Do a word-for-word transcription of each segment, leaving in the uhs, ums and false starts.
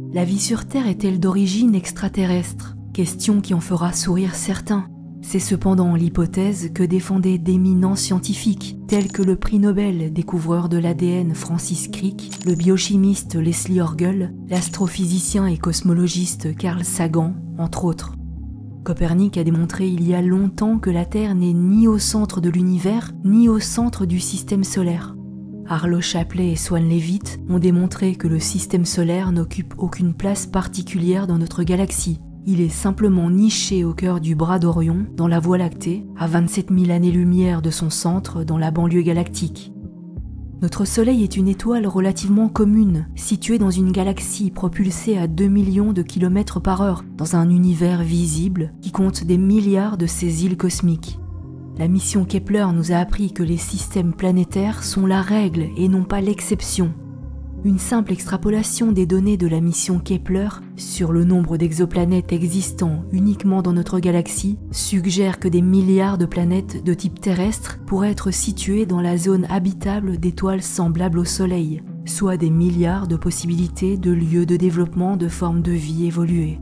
La vie sur Terre est-elle d'origine extraterrestre? Question qui en fera sourire certains. C'est cependant l'hypothèse que défendaient d'éminents scientifiques, tels que le prix Nobel découvreur de l'A D N Francis Crick, le biochimiste Leslie Orgel, l'astrophysicien et cosmologiste Carl Sagan, entre autres. Copernic a démontré il y a longtemps que la Terre n'est ni au centre de l'univers, ni au centre du système solaire. Arlo Shapley et Swan Leavitt ont démontré que le système solaire n'occupe aucune place particulière dans notre galaxie. Il est simplement niché au cœur du bras d'Orion, dans la Voie lactée, à vingt-sept mille années-lumière de son centre, dans la banlieue galactique. Notre Soleil est une étoile relativement commune, située dans une galaxie propulsée à deux millions de kilomètres par heure, dans un univers visible qui compte des milliards de ces îles cosmiques. La mission Kepler nous a appris que les systèmes planétaires sont la règle et non pas l'exception. Une simple extrapolation des données de la mission Kepler sur le nombre d'exoplanètes existant uniquement dans notre galaxie suggère que des milliards de planètes de type terrestre pourraient être situées dans la zone habitable d'étoiles semblables au Soleil, soit des milliards de possibilités de lieux de développement de formes de vie évoluées.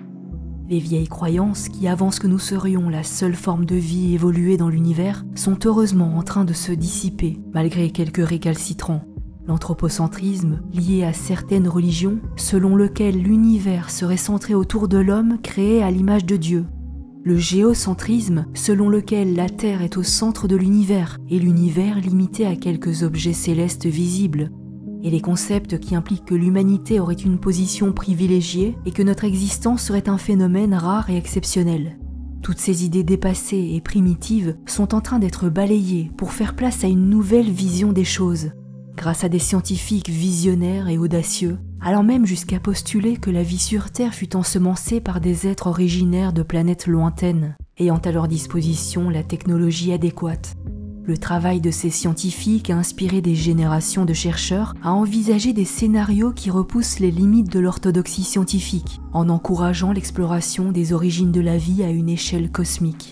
Les vieilles croyances qui avancent que nous serions la seule forme de vie évoluée dans l'univers sont heureusement en train de se dissiper, malgré quelques récalcitrants. L'anthropocentrisme, lié à certaines religions, selon lequel l'univers serait centré autour de l'homme créé à l'image de Dieu. Le géocentrisme, selon lequel la Terre est au centre de l'univers et l'univers limité à quelques objets célestes visibles. Et les concepts qui impliquent que l'humanité aurait une position privilégiée et que notre existence serait un phénomène rare et exceptionnel. Toutes ces idées dépassées et primitives sont en train d'être balayées pour faire place à une nouvelle vision des choses, grâce à des scientifiques visionnaires et audacieux, allant même jusqu'à postuler que la vie sur Terre fut ensemencée par des êtres originaires de planètes lointaines, ayant à leur disposition la technologie adéquate. Le travail de ces scientifiques a inspiré des générations de chercheurs à envisager des scénarios qui repoussent les limites de l'orthodoxie scientifique, en encourageant l'exploration des origines de la vie à une échelle cosmique.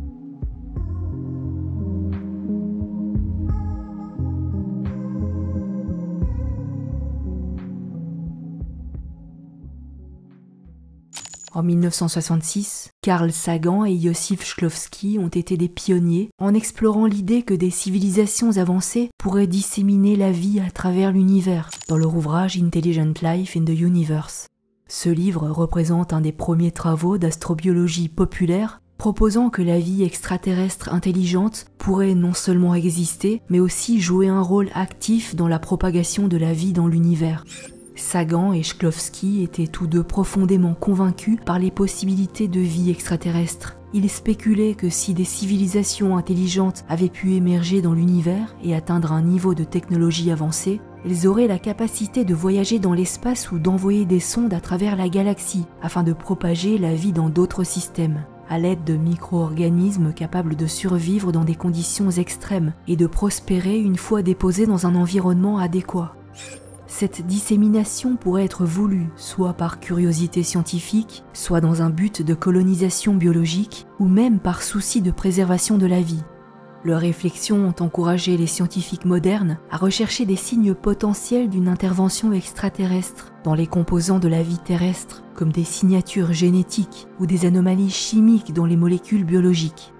En mille neuf cent soixante-six, Carl Sagan et Iosif Shklovsky ont été des pionniers en explorant l'idée que des civilisations avancées pourraient disséminer la vie à travers l'univers dans leur ouvrage Intelligent Life in the Universe. Ce livre représente un des premiers travaux d'astrobiologie populaire proposant que la vie extraterrestre intelligente pourrait non seulement exister, mais aussi jouer un rôle actif dans la propagation de la vie dans l'univers. Sagan et Shklovsky étaient tous deux profondément convaincus par les possibilités de vie extraterrestre. Ils spéculaient que si des civilisations intelligentes avaient pu émerger dans l'univers et atteindre un niveau de technologie avancé, elles auraient la capacité de voyager dans l'espace ou d'envoyer des sondes à travers la galaxie afin de propager la vie dans d'autres systèmes, à l'aide de micro-organismes capables de survivre dans des conditions extrêmes et de prospérer une fois déposés dans un environnement adéquat. Cette dissémination pourrait être voulue soit par curiosité scientifique, soit dans un but de colonisation biologique, ou même par souci de préservation de la vie. Leurs réflexions ont encouragé les scientifiques modernes à rechercher des signes potentiels d'une intervention extraterrestre dans les composants de la vie terrestre, comme des signatures génétiques ou des anomalies chimiques dans les molécules biologiques.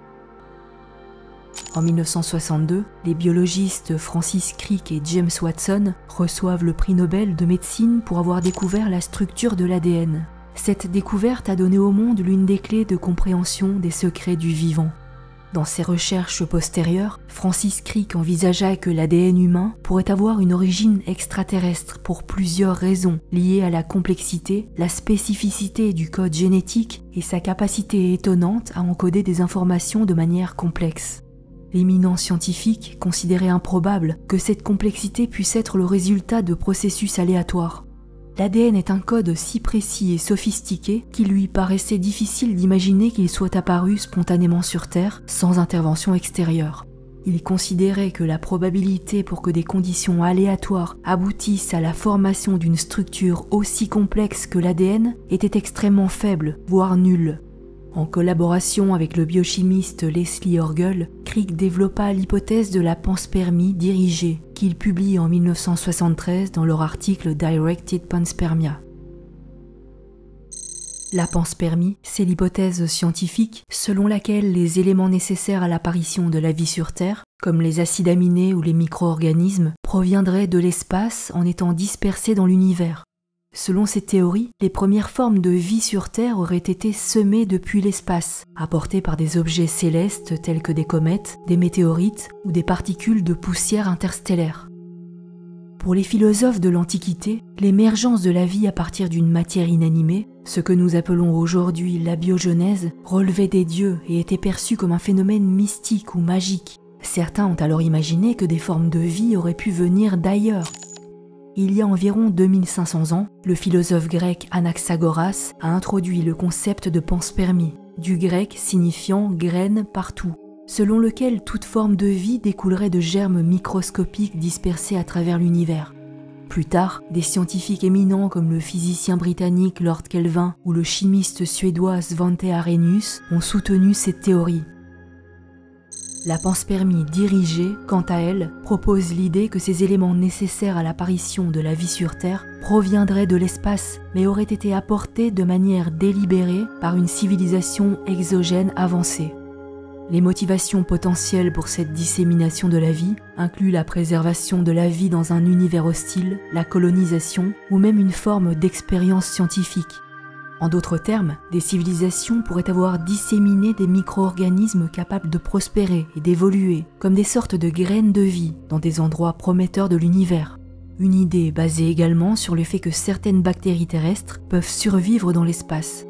En mille neuf cent soixante-deux, les biologistes Francis Crick et James Watson reçoivent le prix Nobel de médecine pour avoir découvert la structure de l'A D N. Cette découverte a donné au monde l'une des clés de compréhension des secrets du vivant. Dans ses recherches postérieures, Francis Crick envisagea que l'A D N humain pourrait avoir une origine extraterrestre pour plusieurs raisons liées à la complexité, la spécificité du code génétique et sa capacité étonnante à encoder des informations de manière complexe. L'éminent scientifique considérait improbable que cette complexité puisse être le résultat de processus aléatoires. L'A D N est un code si précis et sophistiqué qu'il lui paraissait difficile d'imaginer qu'il soit apparu spontanément sur Terre sans intervention extérieure. Il considérait que la probabilité pour que des conditions aléatoires aboutissent à la formation d'une structure aussi complexe que l'A D N était extrêmement faible, voire nulle. En collaboration avec le biochimiste Leslie Orgel, Crick développa l'hypothèse de la panspermie dirigée, qu'il publie en mille neuf cent soixante-treize dans leur article Directed Panspermia. La panspermie, c'est l'hypothèse scientifique selon laquelle les éléments nécessaires à l'apparition de la vie sur Terre, comme les acides aminés ou les micro-organismes, proviendraient de l'espace en étant dispersés dans l'univers. Selon cette théorie, les premières formes de vie sur Terre auraient été semées depuis l'espace, apportées par des objets célestes tels que des comètes, des météorites ou des particules de poussière interstellaire. Pour les philosophes de l'Antiquité, l'émergence de la vie à partir d'une matière inanimée, ce que nous appelons aujourd'hui l'abiogenèse, relevait des dieux et était perçu comme un phénomène mystique ou magique. Certains ont alors imaginé que des formes de vie auraient pu venir d'ailleurs. Il y a environ deux mille cinq cents ans, le philosophe grec Anaxagoras a introduit le concept de panspermie, du grec signifiant « graine partout », selon lequel toute forme de vie découlerait de germes microscopiques dispersés à travers l'univers. Plus tard, des scientifiques éminents comme le physicien britannique Lord Kelvin ou le chimiste suédois Svante Arrhenius ont soutenu cette théorie. La panspermie dirigée, quant à elle, propose l'idée que ces éléments nécessaires à l'apparition de la vie sur Terre proviendraient de l'espace, mais auraient été apportés de manière délibérée par une civilisation exogène avancée. Les motivations potentielles pour cette dissémination de la vie incluent la préservation de la vie dans un univers hostile, la colonisation ou même une forme d'expérience scientifique. En d'autres termes, des civilisations pourraient avoir disséminé des micro-organismes capables de prospérer et d'évoluer comme des sortes de graines de vie dans des endroits prometteurs de l'univers. Une idée basée également sur le fait que certaines bactéries terrestres peuvent survivre dans l'espace.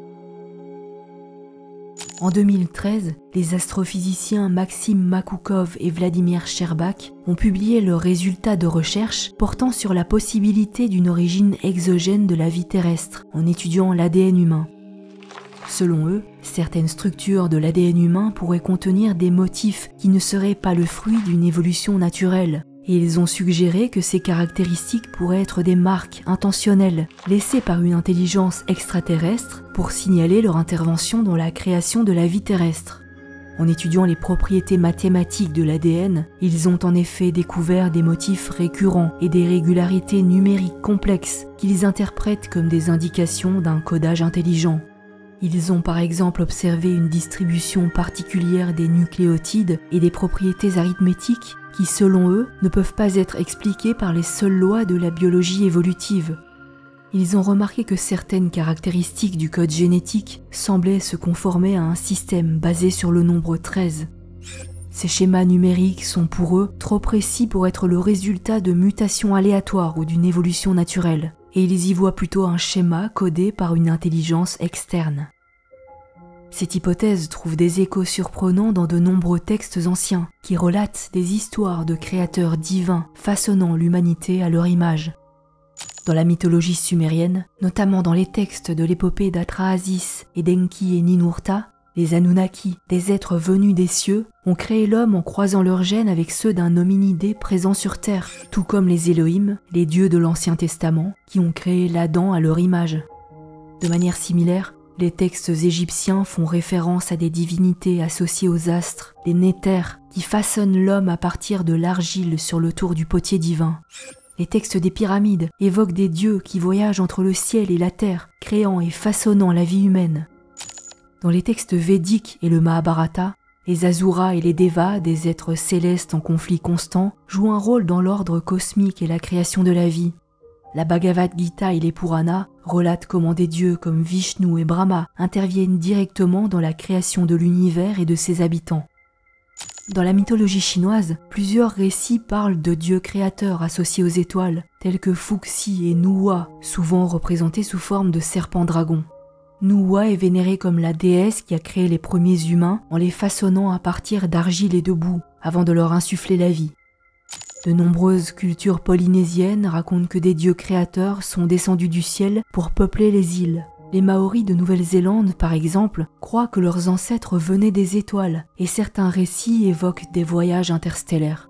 En deux mille treize, les astrophysiciens Maxime Makoukov et Vladimir Sherbak ont publié leurs résultats de recherche portant sur la possibilité d'une origine exogène de la vie terrestre en étudiant l'A D N humain. Selon eux, certaines structures de l'A D N humain pourraient contenir des motifs qui ne seraient pas le fruit d'une évolution naturelle. Et ils ont suggéré que ces caractéristiques pourraient être des marques intentionnelles, laissées par une intelligence extraterrestre pour signaler leur intervention dans la création de la vie terrestre. En étudiant les propriétés mathématiques de l'A D N, ils ont en effet découvert des motifs récurrents et des régularités numériques complexes qu'ils interprètent comme des indications d'un codage intelligent. Ils ont par exemple observé une distribution particulière des nucléotides et des propriétés arithmétiques qui, selon eux, ne peuvent pas être expliquées par les seules lois de la biologie évolutive. Ils ont remarqué que certaines caractéristiques du code génétique semblaient se conformer à un système basé sur le nombre treize. Ces schémas numériques sont pour eux trop précis pour être le résultat de mutations aléatoires ou d'une évolution naturelle, et ils y voient plutôt un schéma codé par une intelligence externe. Cette hypothèse trouve des échos surprenants dans de nombreux textes anciens qui relatent des histoires de créateurs divins façonnant l'humanité à leur image. Dans la mythologie sumérienne, notamment dans les textes de l'épopée d'Atrahasis et d'Enki et Ninurta, les Anunnaki, des êtres venus des cieux, ont créé l'homme en croisant leurs gènes avec ceux d'un hominidé présent sur Terre, tout comme les Elohim, les dieux de l'Ancien Testament, qui ont créé l'Adam à leur image. De manière similaire, les textes égyptiens font référence à des divinités associées aux astres, les Néthers, qui façonnent l'homme à partir de l'argile sur le tour du potier divin. Les textes des pyramides évoquent des dieux qui voyagent entre le ciel et la terre, créant et façonnant la vie humaine. Dans les textes védiques et le Mahabharata, les Asuras et les Devas, des êtres célestes en conflit constant, jouent un rôle dans l'ordre cosmique et la création de la vie. La Bhagavad Gita et les Puranas relatent comment des dieux comme Vishnu et Brahma interviennent directement dans la création de l'univers et de ses habitants. Dans la mythologie chinoise, plusieurs récits parlent de dieux créateurs associés aux étoiles, tels que Fuxi et Nuwa, souvent représentés sous forme de serpents-dragons. Nuwa est vénérée comme la déesse qui a créé les premiers humains en les façonnant à partir d'argile et de boue, avant de leur insuffler la vie. De nombreuses cultures polynésiennes racontent que des dieux créateurs sont descendus du ciel pour peupler les îles. Les Maoris de Nouvelle-Zélande, par exemple, croient que leurs ancêtres venaient des étoiles, et certains récits évoquent des voyages interstellaires.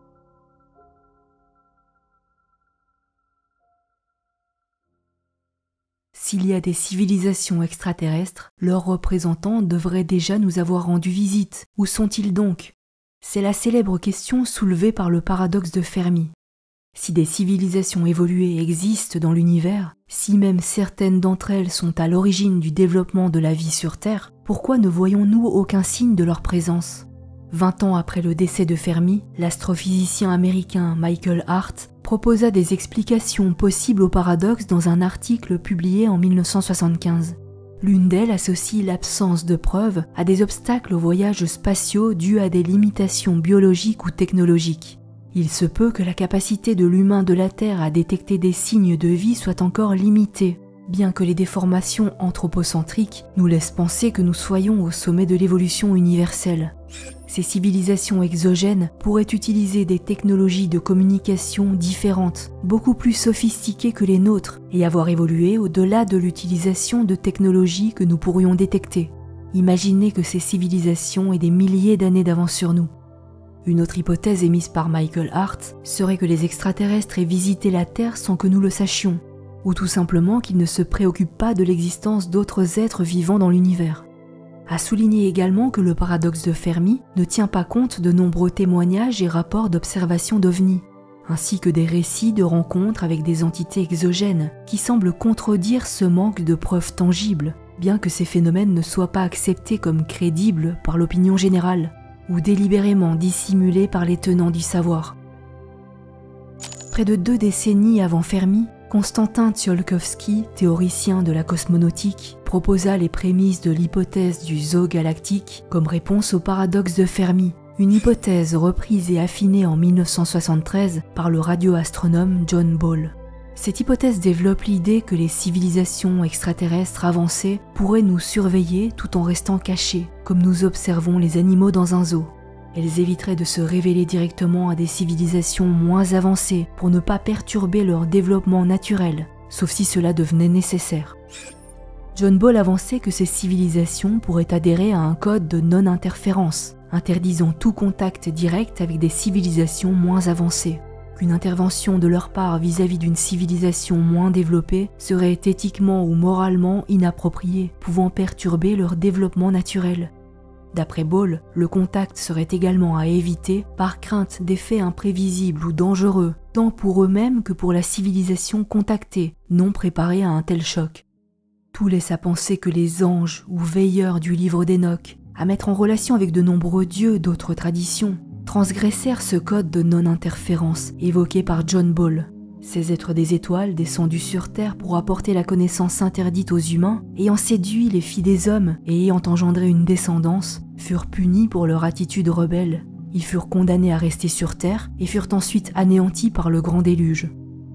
S'il y a des civilisations extraterrestres, leurs représentants devraient déjà nous avoir rendu visite. Où sont-ils donc ? C'est la célèbre question soulevée par le paradoxe de Fermi. Si des civilisations évoluées existent dans l'univers, si même certaines d'entre elles sont à l'origine du développement de la vie sur Terre, pourquoi ne voyons-nous aucun signe de leur présence ? Vingt ans après le décès de Fermi, l'astrophysicien américain Michael Hart proposa des explications possibles au paradoxe dans un article publié en mille neuf cent soixante-quinze. L'une d'elles associe l'absence de preuves à des obstacles aux voyages spatiaux dus à des limitations biologiques ou technologiques. Il se peut que la capacité de l'humain de la Terre à détecter des signes de vie soit encore limitée, bien que les déformations anthropocentriques nous laissent penser que nous soyons au sommet de l'évolution universelle. Ces civilisations exogènes pourraient utiliser des technologies de communication différentes, beaucoup plus sophistiquées que les nôtres, et avoir évolué au-delà de l'utilisation de technologies que nous pourrions détecter. Imaginez que ces civilisations aient des milliers d'années d'avance sur nous. Une autre hypothèse émise par Michael Hart serait que les extraterrestres aient visité la Terre sans que nous le sachions, ou tout simplement qu'ils ne se préoccupent pas de l'existence d'autres êtres vivants dans l'univers. À souligner également que le paradoxe de Fermi ne tient pas compte de nombreux témoignages et rapports d'observation d'ovnis, ainsi que des récits de rencontres avec des entités exogènes qui semblent contredire ce manque de preuves tangibles, bien que ces phénomènes ne soient pas acceptés comme crédibles par l'opinion générale, ou délibérément dissimulés par les tenants du savoir. Près de deux décennies avant Fermi, Konstantin Tsiolkovsky, théoricien de la cosmonautique, proposa les prémices de l'hypothèse du zoo galactique comme réponse au paradoxe de Fermi, une hypothèse reprise et affinée en mille neuf cent soixante-treize par le radioastronome John Ball. Cette hypothèse développe l'idée que les civilisations extraterrestres avancées pourraient nous surveiller tout en restant cachées, comme nous observons les animaux dans un zoo. Elles éviteraient de se révéler directement à des civilisations moins avancées pour ne pas perturber leur développement naturel, sauf si cela devenait nécessaire. John Ball avançait que ces civilisations pourraient adhérer à un code de non-interférence, interdisant tout contact direct avec des civilisations moins avancées. Qu'une intervention de leur part vis-à-vis d'une civilisation moins développée serait éthiquement ou moralement inappropriée, pouvant perturber leur développement naturel. D'après Ball, le contact serait également à éviter par crainte d'effets imprévisibles ou dangereux, tant pour eux-mêmes que pour la civilisation contactée, non préparée à un tel choc. Tout laisse à penser que les anges ou veilleurs du livre d'Enoch, à mettre en relation avec de nombreux dieux d'autres traditions, transgressèrent ce code de non-interférence évoqué par John Ball. Ces êtres des étoiles descendus sur Terre pour apporter la connaissance interdite aux humains, ayant séduit les filles des hommes et ayant engendré une descendance, furent punis pour leur attitude rebelle. Ils furent condamnés à rester sur Terre et furent ensuite anéantis par le grand déluge.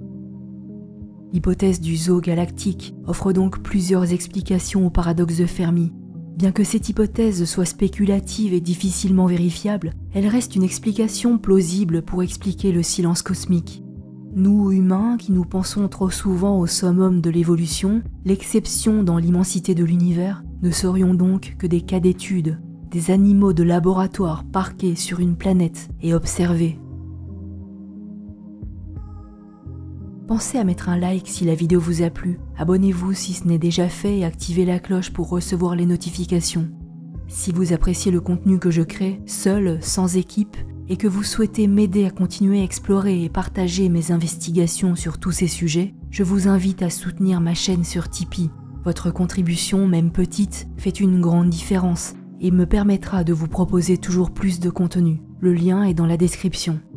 L'hypothèse du zoo galactique offre donc plusieurs explications au paradoxe de Fermi. Bien que cette hypothèse soit spéculative et difficilement vérifiable, elle reste une explication plausible pour expliquer le silence cosmique. Nous, humains, qui nous pensons trop souvent au summum de l'évolution, l'exception dans l'immensité de l'univers, ne serions donc que des cas d'étude, des animaux de laboratoire parqués sur une planète et observés. Pensez à mettre un like si la vidéo vous a plu, abonnez-vous si ce n'est déjà fait et activez la cloche pour recevoir les notifications. Si vous appréciez le contenu que je crée, seul, sans équipe, et que vous souhaitez m'aider à continuer à explorer et partager mes investigations sur tous ces sujets, je vous invite à soutenir ma chaîne sur Tipeee. Votre contribution, même petite, fait une grande différence et me permettra de vous proposer toujours plus de contenu. Le lien est dans la description.